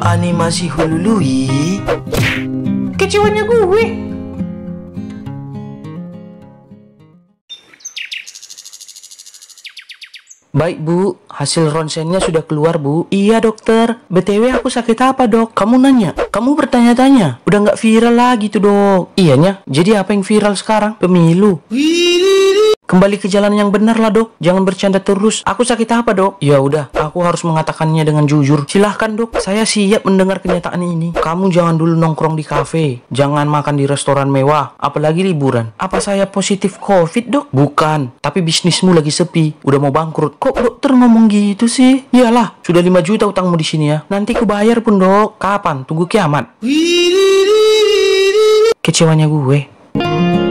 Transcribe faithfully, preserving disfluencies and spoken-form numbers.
Animasi hulului. Kecewanya gue. Baik Bu, hasil ronsennya sudah keluar Bu. Iya dokter, B T W aku sakit apa dok? Kamu nanya, kamu bertanya-tanya. Udah nggak viral lagi tuh dok. Iyanya, jadi apa yang viral sekarang? Pemilu. Kembali ke jalan yang benar lah dok. Jangan bercanda terus. Aku sakit apa dok? Ya udah, aku harus mengatakannya dengan jujur. Silahkan dok, saya siap mendengar kenyataan ini. Kamu jangan dulu nongkrong di kafe. Jangan makan di restoran mewah. Apalagi liburan. Apa saya positif COVID dok? Bukan, tapi bisnismu lagi sepi. Udah mau bangkrut. Kok dokter ngomong gitu sih? Iyalah, sudah lima juta utangmu di sini ya. Nanti ku bayar pun dok. Kapan? Tunggu kiamat. Kecewanya gue.